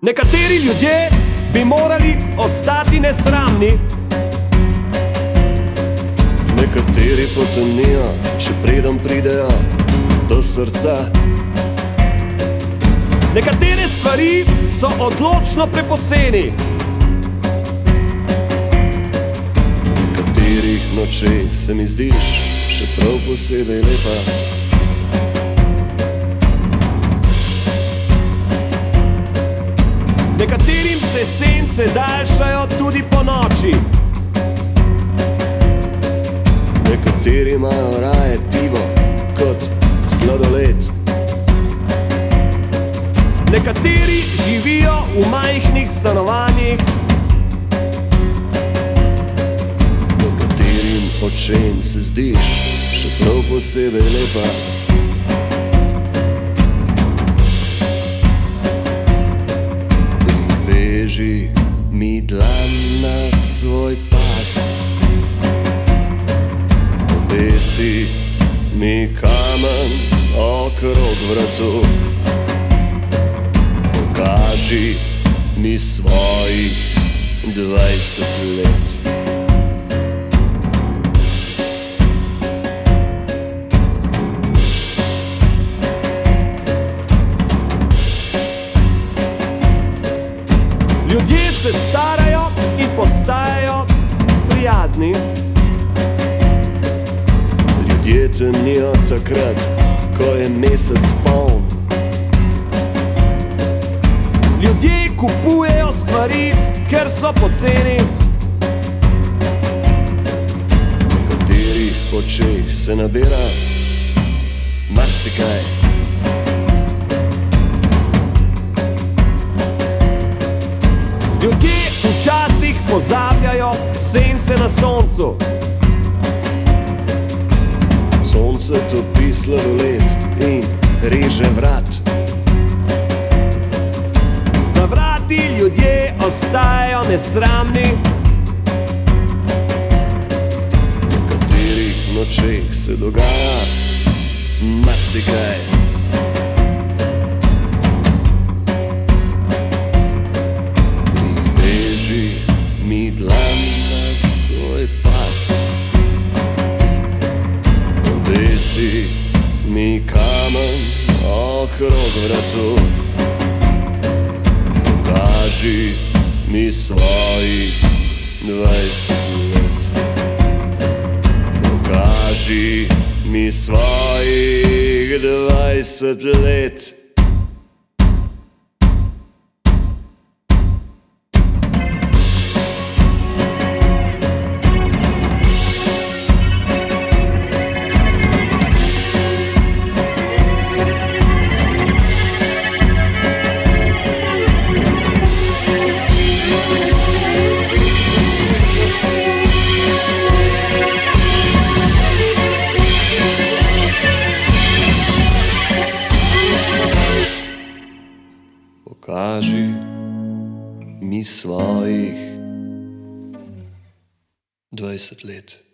Nekateri ljudje bi morali ostati nesramni. Nekateri potonijo, še preden pridejo do srca. Nekatere stvari so odločno prepoceni. V nekaterih nočeh se mi zdiš še prav posebej lepa. Nekaterim se sence daljšajo tudi po noči. Nekateri imajo raje pivo kot sladoled. Nekateri živijo v majhnih stanovanjih. Nekaterim očem se zdiš še prav posebej lepa. Priveži mi dlan na svoj pas, obesi mi kamen okrog vratu. Pokaži mi svojih 20 let. Ljudje se starajo in postajajo prijazni. Ljudje temnijo takrat, ko je mesec poln. Ljudje kupujejo stvari, ker so poceni. V nekaterih očeh se nabira marsikaj. Ljudje včasih pozabljajo sence na soncu. Sonce topi sladoled in reže vrat. Za vrati ljudje ostajajo nesramni. V nekaterih nočeh se dogaja marsikaj. Priveži mi dlan na svoj pas, obesi mi kamen okrog vratu. Pokaži mi svojih 20 let. Pokaži mi svojih 20 let. Pokaži mi svojih 20 let.